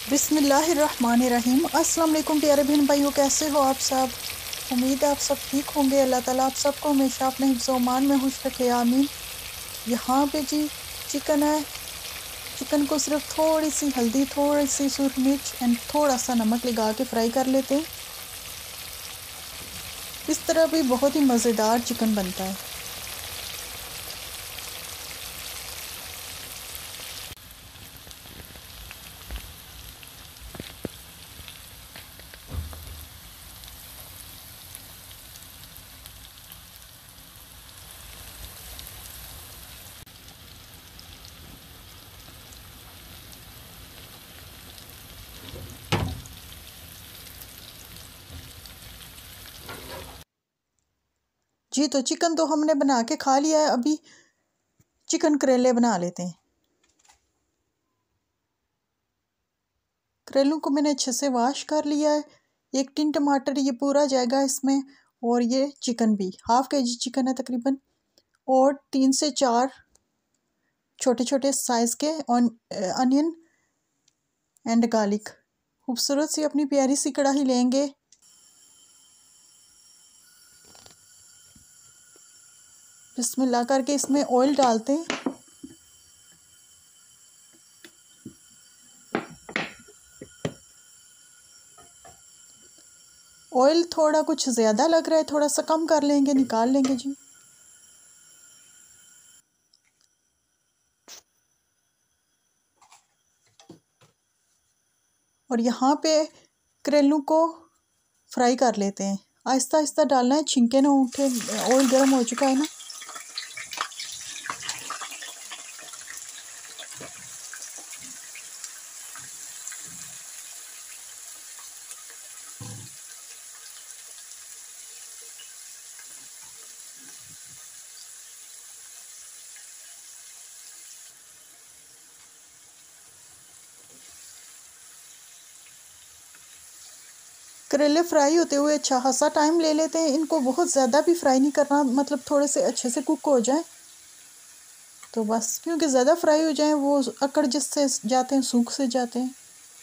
बिस्मिल्लाहिर्रहमानिर्रहीम। अस्सलाम वालेकुम प्यारे बहन भाइयों, कैसे हो आप सब। उम्मीद है आप सब ठीक होंगे। अल्लाह ताला आप सबको हमेशा अपने हिफ्ज़-ओ-अमान में खुश रखे, आमीन। यहाँ पे जी चिकन है। चिकन को सिर्फ थोड़ी सी हल्दी, थोड़ी सी सुरख मिर्च एंड थोड़ा सा नमक लगा के फ्राई कर लेते हैं। इस तरह भी बहुत ही मज़ेदार चिकन बनता है। जी तो चिकन तो हमने बना के खा लिया है। अभी चिकन करेले बना लेते हैं। करेलों को मैंने अच्छे से वॉश कर लिया है। 1 टिन टमाटर ये पूरा जाएगा इसमें। और ये चिकन भी हाफ़ केजी चिकन है तकरीबन। और 3 से 4 छोटे छोटे साइज़ के अनियन एंड गार्लिक। खूबसूरत सी अपनी प्यारी सी कढ़ाई लेंगे। बिस्मिल्लाह करके इसमें ऑयल डालते हैं। ऑयल थोड़ा कुछ ज़्यादा लग रहा है, थोड़ा सा कम कर लेंगे, निकाल लेंगे जी। और यहाँ पे करेलों को फ्राई कर लेते हैं। आहिस्ता आहिस्ता डालना है, छिंके ना उठे। ऑयल गर्म हो चुका है ना। करेले फ्राई होते हुए अच्छा खासा टाइम ले लेते हैं। इनको बहुत ज़्यादा भी फ्राई नहीं करना, मतलब थोड़े से अच्छे से कुक हो जाएं तो बस। क्योंकि ज़्यादा फ्राई हो जाएं वो अकड़ जिससे जाते हैं, सूख से जाते हैं।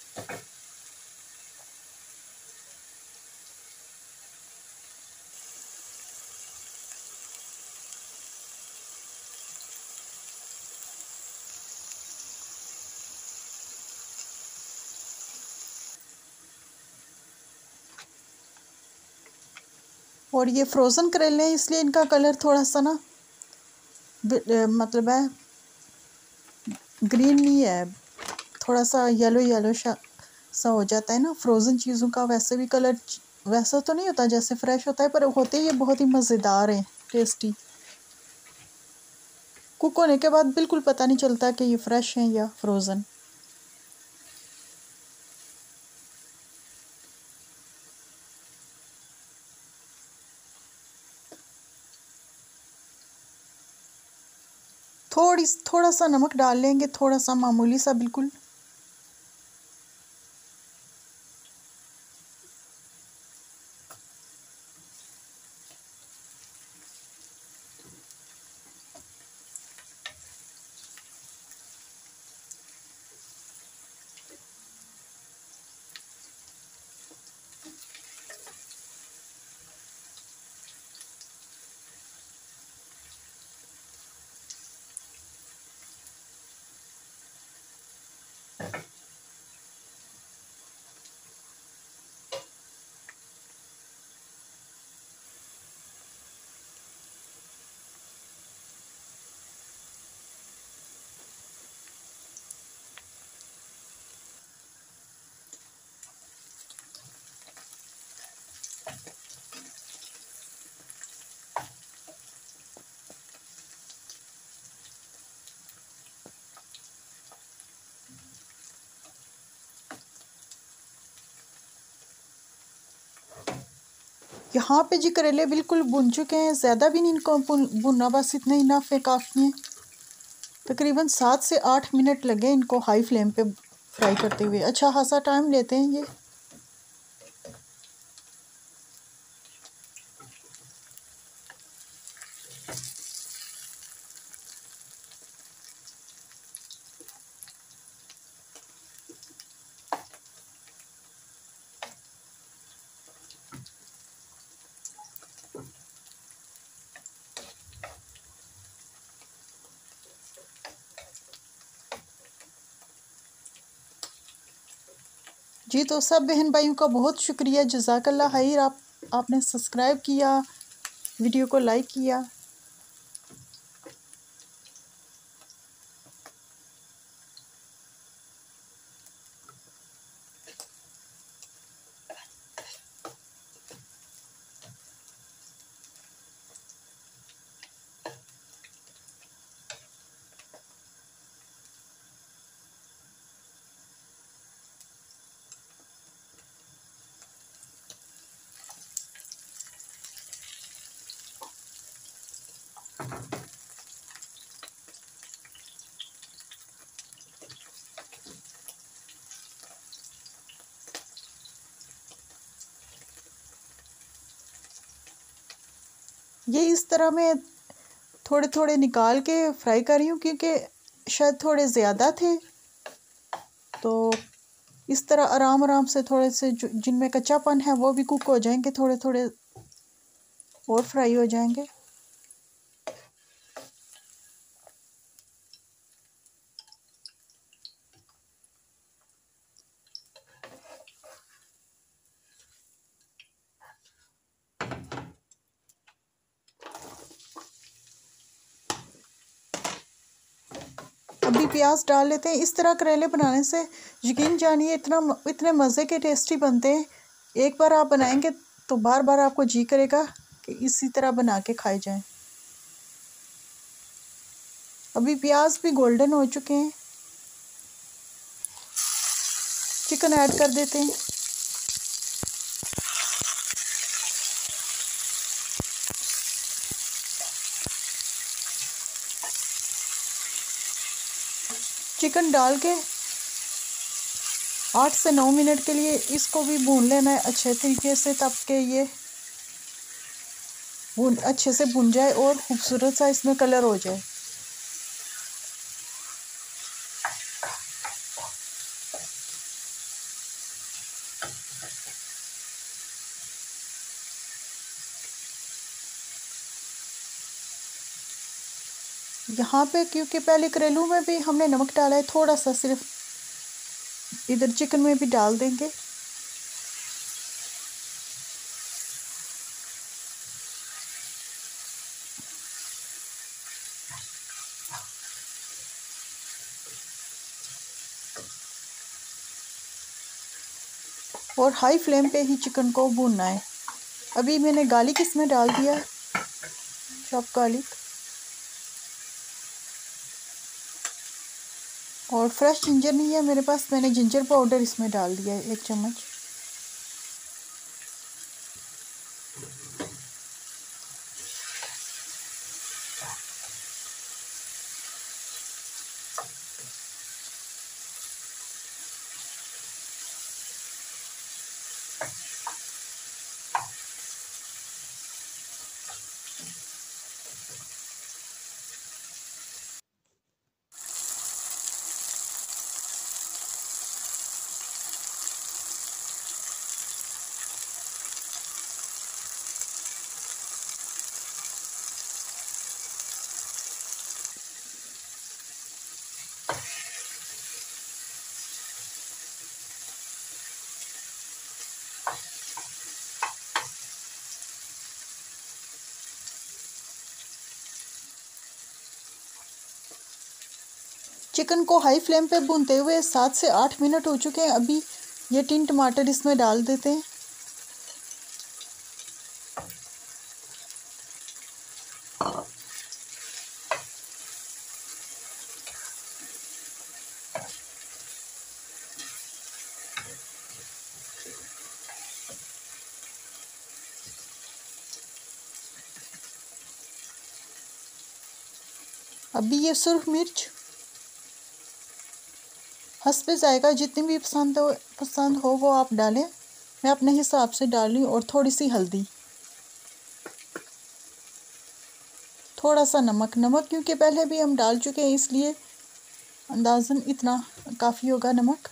और ये फ्रोज़न करेले हैं इसलिए इनका कलर थोड़ा सा ना मतलब है ग्रीन नहीं है, थोड़ा सा येलो येलो सा हो जाता है ना। फ्रोज़न चीज़ों का वैसे भी कलर वैसा तो नहीं होता जैसे फ्रेश होता है, पर होते ये बहुत ही मज़ेदार हैं, टेस्टी। कुक होने के बाद बिल्कुल पता नहीं चलता कि ये फ्रेश हैं या फ्रोज़न। थोड़ा सा नमक डाल लेंगे, थोड़ा सा मामूली सा बिल्कुल। यहाँ पे जी करेले बिल्कुल भुन चुके हैं। ज़्यादा भी नहीं इनको भुनना, बस इतना ही इनफ है, काफ़ी है। तकरीबन 7 से 8 मिनट लगे इनको हाई फ्लेम पे फ्राई करते हुए। अच्छा खासा टाइम लेते हैं ये। जी तो सब बहन भाइयों का बहुत शुक्रिया, जज़ाकल्लाह खैर। आपने सब्सक्राइब किया, वीडियो को लाइक किया। ये इस तरह मैं थोड़े थोड़े निकाल के फ्राई कर रही हूँ, क्योंकि शायद थोड़े ज़्यादा थे। तो इस तरह आराम आराम से थोड़े से जिनमें कच्चापन है वो भी कुक हो जाएंगे, थोड़े थोड़े और फ्राई हो जाएंगे। अभी प्याज डाल लेते हैं। इस तरह करेले बनाने से यकीन जानिए इतने मज़े के टेस्टी बनते हैं। एक बार आप बनाएंगे तो बार बार आपको जी करेगा कि इसी तरह बना के खाए जाएं। अभी प्याज भी गोल्डन हो चुके हैं। चिकन ऐड कर देते हैं। चिकन डाल के 8 से 9 मिनट के लिए इसको भी भून लेना है अच्छे तरीके से, ताकि ये अच्छे से भुन जाए और खूबसूरत सा इसमें कलर हो जाए। यहाँ पे क्योंकि पहले करेलू में भी हमने नमक डाला है, थोड़ा सा सिर्फ इधर चिकन में भी डाल देंगे। और हाई फ्लेम पे ही चिकन को भूनना है। अभी मैंने गार्लिक इसमें डाल दिया, चॉप गार्लिक, और फ्रेश जिंजर नहीं है मेरे पास, मैंने जिंजर पाउडर इसमें डाल दिया है 1 चम्मच। चिकन को हाई फ्लेम पे भूनते हुए 7 से 8 मिनट हो चुके हैं। अभी ये 3 टमाटर इसमें डाल देते हैं। अभी ये सुर्ख मिर्च हस्बे जायका, जितनी भी पसंद हो वो आप डालें। मैं अपने हिसाब से डाल रही हूँ। और थोड़ी सी हल्दी, थोड़ा सा नमक क्योंकि पहले भी हम डाल चुके हैं, इसलिए अंदाज़न इतना काफ़ी होगा नमक।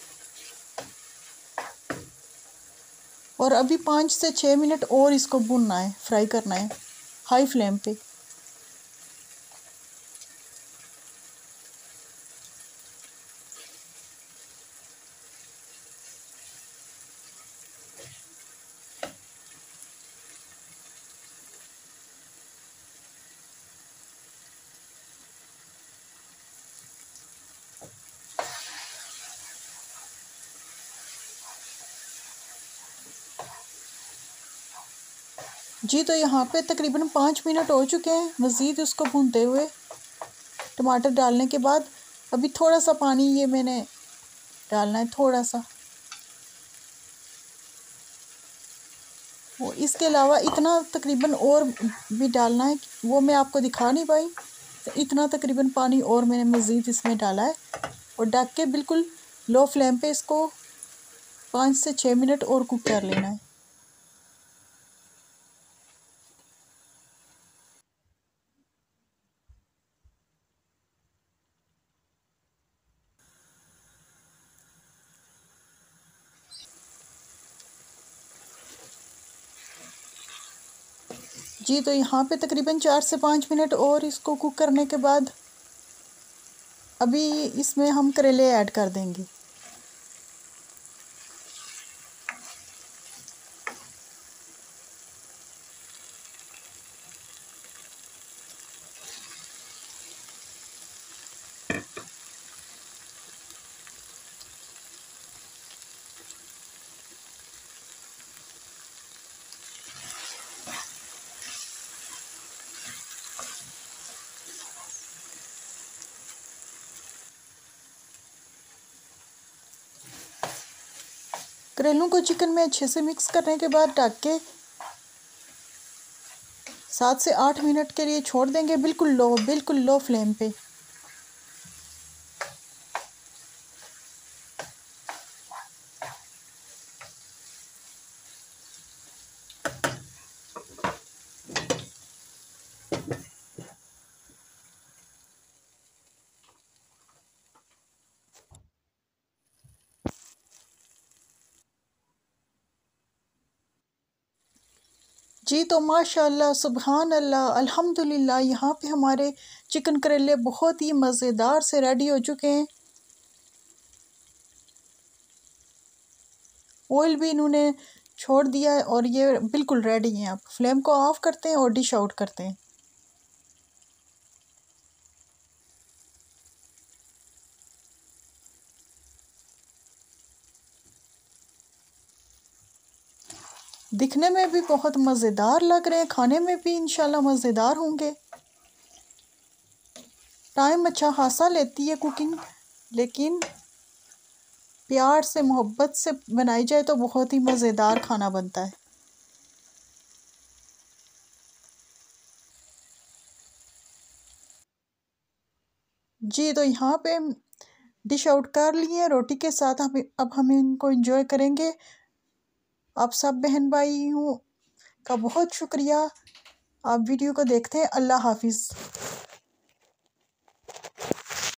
और अभी 5 से 6 मिनट और इसको भूनना है, फ्राई करना है हाई फ्लेम पे। जी तो यहाँ पे तकरीबन 5 मिनट हो चुके हैं मज़ीद उसको भूनते हुए। टमाटर डालने के बाद अभी थोड़ा सा पानी ये मैंने डालना है, थोड़ा सा। वो इसके अलावा इतना तकरीबन और भी डालना है, वो मैं आपको दिखा नहीं पाई। तो इतना तकरीबन पानी और मैंने मज़ीद इसमें डाला है और ढक के बिल्कुल लो फ्लेम पे इसको 5 से 6 मिनट और कुक कर लेना है। जी तो यहाँ पे तकरीबन 4 से 5 मिनट और इसको कुक करने के बाद अभी इसमें हम करेले ऐड कर देंगे। करेलों को चिकन में अच्छे से मिक्स करने के बाद ढक के 7 से 8 मिनट के लिए छोड़ देंगे, बिल्कुल लो फ्लेम पे। जी तो माशाल्लाह सुबहान अल्लाह अल्हम्दुलिल्लाह यहाँ पे हमारे चिकन करेले बहुत ही मज़ेदार से रेडी हो चुके हैं। ऑयल भी इन्होंने छोड़ दिया है और ये बिल्कुल रेडी हैं। अब फ्लेम को ऑफ करते हैं और डिश आउट करते हैं। दिखने में भी बहुत मज़ेदार लग रहे हैं, खाने में भी इंशाल्लाह मज़ेदार होंगे। टाइम अच्छा खासा लेती है कुकिंग, लेकिन प्यार से मोहब्बत से बनाई जाए तो बहुत ही मज़ेदार खाना बनता है। जी तो यहाँ पे डिश आउट कर लिए रोटी के साथ। हम इनको एंजॉय करेंगे। आप सब बहन भाइयों का बहुत शुक्रिया। आप वीडियो को देखते हैं। अल्लाह हाफिज़।